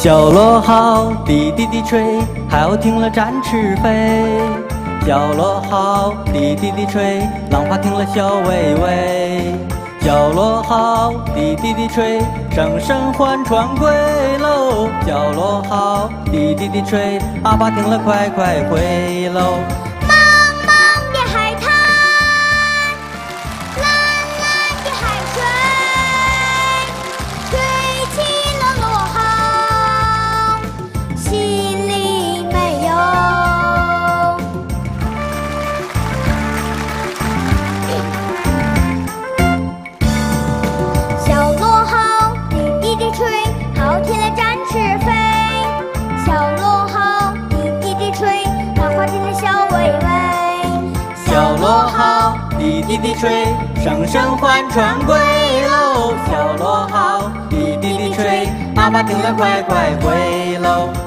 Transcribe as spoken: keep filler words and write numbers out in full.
小螺号，滴滴滴吹，号停了展翅飞。小螺号，滴滴滴吹，浪花停了笑微微。小螺号，滴滴滴吹，声声唤船归喽。小螺号，滴滴滴吹，阿爸停了快快回喽。小螺号，滴滴滴吹，声声唤船归喽。小螺号，滴滴滴吹，阿爸停了快快回喽。